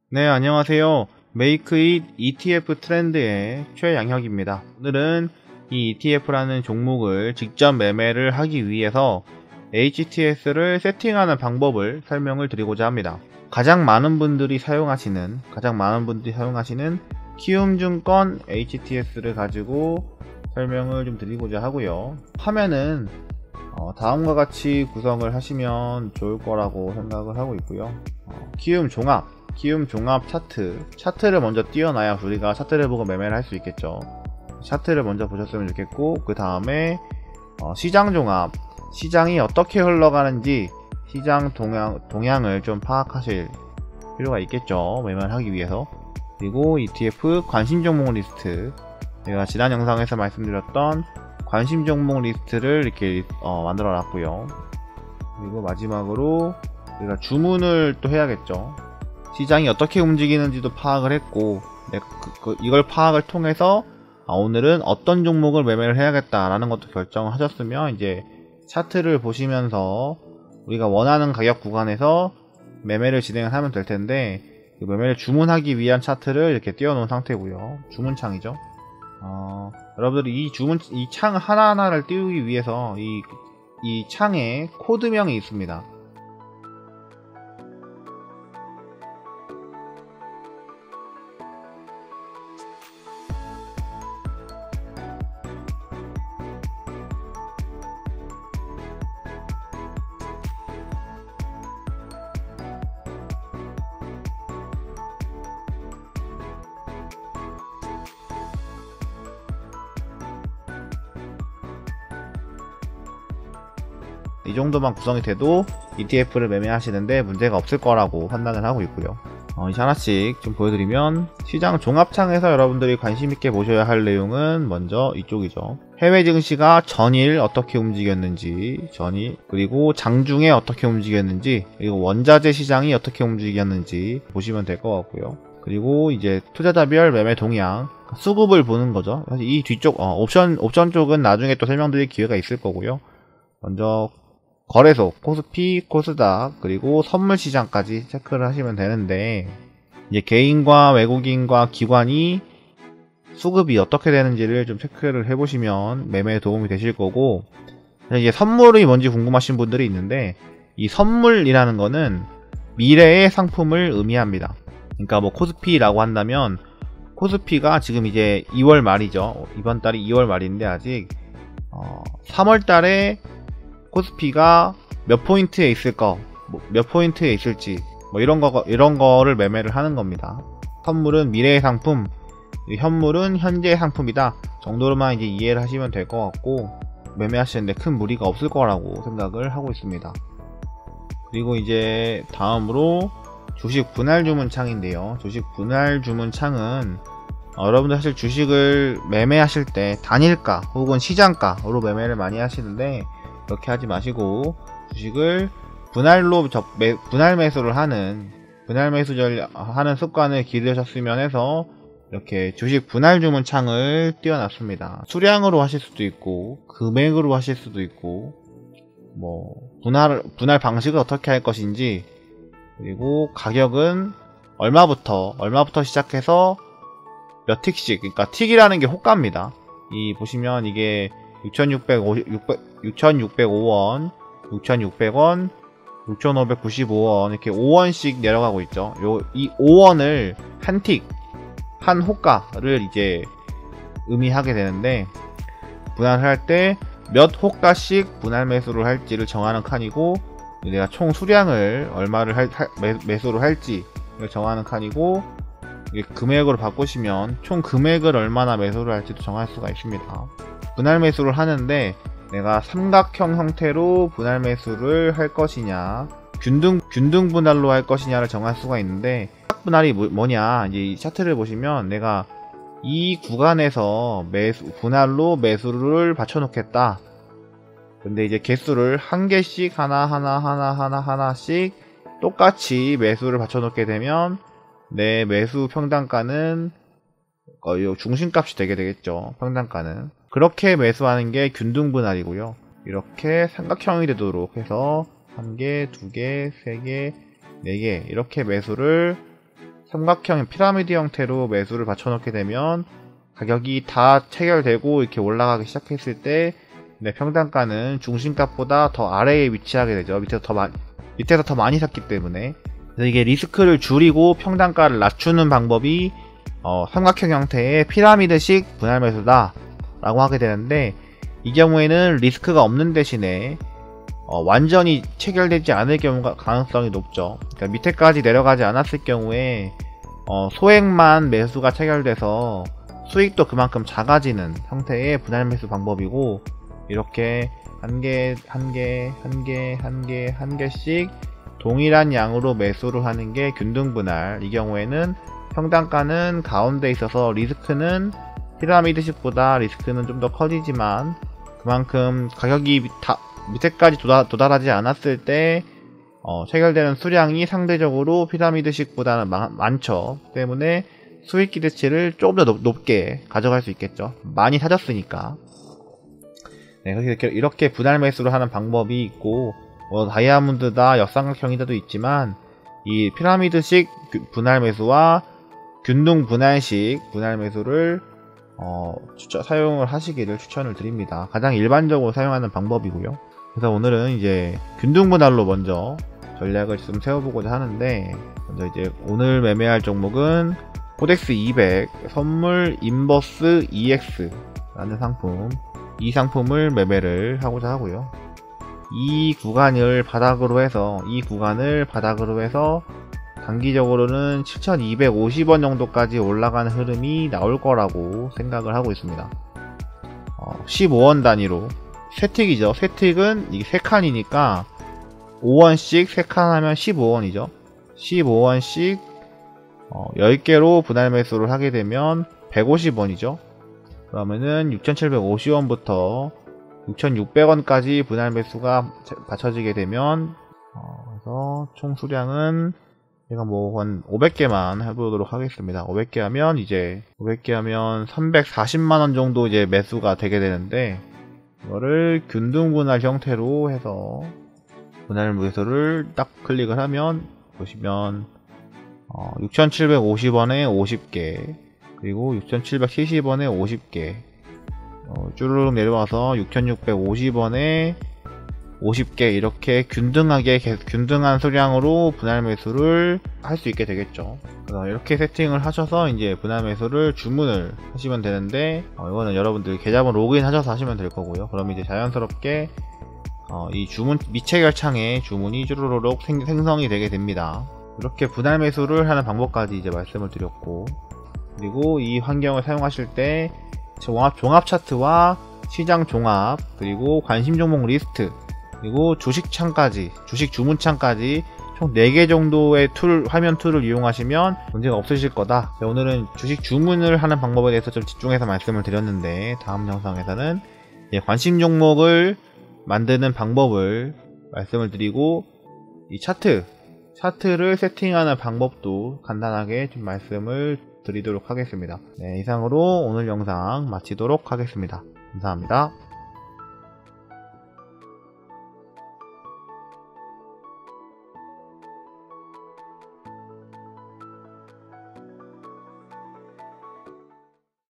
네, 안녕하세요. 메이크잇 ETF 트렌드의 최양혁입니다. 오늘은 이 ETF라는 종목을 직접 매매를 하기 위해서 HTS를 세팅하는 방법을 설명을 드리고자 합니다. 가장 많은 분들이 사용하시는 키움증권 HTS를 가지고 설명을 좀 드리고자 하고요. 화면은 다음과 같이 구성을 하시면 좋을 거라고 생각을 하고 있고요. 키움 종합 차트를 먼저 띄워놔야 우리가 차트를 보고 매매를 할 수 있겠죠. 차트를 먼저 보셨으면 좋겠고, 그 다음에 시장 종합, 시장이 어떻게 흘러가는지 시장 동향을 좀 파악하실 필요가 있겠죠, 매매를 하기 위해서. 그리고 ETF 관심 종목 리스트, 제가 지난 영상에서 말씀드렸던 관심 종목 리스트를 이렇게 만들어 놨고요. 그리고 마지막으로 우리가 주문을 또 해야겠죠. 시장이 어떻게 움직이는지도 파악을 했고, 이걸 파악을 통해서 오늘은 어떤 종목을 매매를 해야겠다라는 것도 결정을 하셨으면, 이제 차트를 보시면서 우리가 원하는 가격 구간에서 매매를 진행을 하면 될 텐데, 그 매매를 주문하기 위한 차트를 이렇게 띄워놓은 상태고요. 주문창이죠. 여러분들이 이 창 하나하나를 띄우기 위해서 이 창에 코드명이 있습니다. 이 정도만 구성이 돼도 ETF를 매매하시는데 문제가 없을 거라고 판단을 하고 있고요. 이제 하나씩 좀 보여드리면, 시장 종합창에서 여러분들이 관심있게 보셔야 할 내용은 먼저 이쪽이죠. 해외 증시가 전일 어떻게 움직였는지, 그리고 장중에 어떻게 움직였는지, 그리고 원자재 시장이 어떻게 움직였는지 보시면 될 것 같고요. 그리고 이제 투자자별 매매 동향, 수급을 보는 거죠. 사실 이 뒤쪽 옵션 쪽은 나중에 또 설명드릴 기회가 있을 거고요. 먼저 거래소, 코스피, 코스닥, 그리고 선물 시장까지 체크를 하시면 되는데, 이제 개인과 외국인과 기관이 수급이 어떻게 되는지를 좀 체크를 해보시면 매매에 도움이 되실 거고, 이제 선물이 뭔지 궁금하신 분들이 있는데, 이 선물이라는 거는 미래의 상품을 의미합니다. 그러니까 뭐 코스피라고 한다면, 코스피가 지금 이제 2월 말이죠. 이번 달이 2월 말인데 아직 3월 달에 코스피가 몇 포인트에 있을까, 몇 포인트에 있을지, 이런 거를 매매를 하는 겁니다. 선물은 미래의 상품, 현물은 현재의 상품이다 정도로만 이제 이해를 하시면 될 것 같고, 매매하시는데 큰 무리가 없을 거라고 생각을 하고 있습니다. 그리고 이제 다음으로 주식 분할 주문 창인데요. 주식 분할 주문 창은 여러분들 사실 주식을 매매하실 때 단일가 혹은 시장가로 매매를 많이 하시는데, 그렇게 하지 마시고 주식을 분할 매수를 하는 습관을 기르셨으면 해서 이렇게 주식 분할 주문 창을 띄워놨습니다. 수량으로 하실 수도 있고 금액으로 하실 수도 있고, 뭐 분할 방식을 어떻게 할 것인지, 그리고 가격은 얼마부터 시작해서 몇 틱씩, 그러니까 틱이라는 게 호가입니다. 보시면 이게 6,605원, 6,600원, 6,595원 이렇게 5원씩 내려가고 있죠. 이 5원을 한 호가를 이제 의미하게 되는데, 분할을 할 때 몇 호가씩 분할 매수를 할지를 정하는 칸이고, 내가 총 수량을 얼마를 매수를 할지를 정하는 칸이고, 금액으로 바꾸시면 총 금액을 얼마나 매수를 할지도 정할 수가 있습니다. 분할 매수를 하는데 내가 삼각형 형태로 분할 매수를 할 것이냐, 균등 분할로 할 것이냐를 정할 수가 있는데, 분할이 뭐냐, 이제 이 차트를 보시면 내가 이 구간에서 분할로 매수를 받쳐 놓겠다. 근데 이제 개수를 한 개씩 하나씩 똑같이 매수를 받쳐 놓게 되면 내 매수 평단가는 중심값이 되게 되겠죠. 평단가는. 그렇게 매수하는 게 균등 분할이고요. 이렇게 삼각형이 되도록 해서 1개, 2개, 3개, 4개 이렇게 매수를 삼각형 피라미드 형태로 매수를 받쳐놓게 되면 가격이 다 체결되고 이렇게 올라가기 시작했을 때 평단가는 중심값보다 더 아래에 위치하게 되죠. 밑에서 더 많이 샀기 때문에. 그래서 이게 리스크를 줄이고 평단가를 낮추는 방법이 삼각형 형태의 피라미드식 분할 매수다 라고 하게 되는데, 이 경우에는 리스크가 없는 대신에 완전히 체결되지 않을 경우가 가능성이 높죠. 그러니까 밑에까지 내려가지 않았을 경우에 소액만 매수가 체결돼서 수익도 그만큼 작아지는 형태의 분할 매수 방법이고, 이렇게 한 개씩 동일한 양으로 매수를 하는 게 균등 분할. 이 경우에는 평단가는 가운데 있어서 리스크는 피라미드식보다 리스크는 좀 더 커지지만, 그만큼 가격이 밑에까지 도달하지 않았을 때 체결되는 수량이 상대적으로 피라미드식보다는 많죠. 때문에 수익 기대치를 조금 더 높게 가져갈 수 있겠죠. 많이 사줬으니까. 네, 그래서 이렇게 분할 매수를 하는 방법이 있고, 다이아몬드다, 역삼각형이다도 있지만, 이 피라미드식 분할 매수와 균등 분할식 분할 매수를 사용을 하시기를 추천을 드립니다. 가장 일반적으로 사용하는 방법이고요. 그래서 오늘은 이제 균등 분할로 먼저 전략을 좀 세워보고자 하는데, 먼저 이제 오늘 매매할 종목은 코덱스 200 선물 인버스 EX 라는 상품, 이 상품을 매매를 하고자 하고요. 이 구간을 바닥으로 해서 단기적으로는 7,250원 정도까지 올라가는 흐름이 나올 거라고 생각을 하고 있습니다. 15원 단위로 세틱이죠. 세틱은 이게 3칸이니까 5원씩 3칸 하면 15원이죠. 15원씩 10개로 분할 매수를 하게 되면 150원이죠. 그러면은 6,750원부터 6,600원까지 분할 매수가 받쳐지게 되면 그래서 총 수량은 제가 한 500개만 해보도록 하겠습니다. 500개 하면 340만원 정도 이제 매수가 되게 되는데, 이거를 균등 분할 형태로 해서 분할 매수를 딱 클릭을 하면 보시면 6,750원에 50개, 그리고 6,770원에 50개, 쭈르륵 내려와서 6,650원에 50개, 이렇게 균등한 수량으로 분할 매수를 할 수 있게 되겠죠. 그래서 이렇게 세팅을 하셔서 이제 분할 매수를 주문을 하시면 되는데, 이거는 여러분들 계좌번 로그인 하셔서 하시면 될 거고요. 그럼 이제 자연스럽게 이 주문 미체결 창에 주문이 쭈르륵 생성이 되게 됩니다. 이렇게 분할 매수를 하는 방법까지 이제 말씀을 드렸고, 그리고 이 환경을 사용하실 때 종합 차트와 시장 종합, 그리고 관심 종목 리스트, 그리고 주식 주문 창까지 총 4개 정도의 화면 툴을 이용하시면 문제가 없으실 거다. 오늘은 주식 주문을 하는 방법에 대해서 좀 집중해서 말씀을 드렸는데, 다음 영상에서는 관심 종목을 만드는 방법을 말씀을 드리고, 이 차트를 세팅하는 방법도 간단하게 좀 말씀을 드리도록 하겠습니다. 네, 이상으로 오늘 영상 마치도록 하겠습니다. 감사합니다.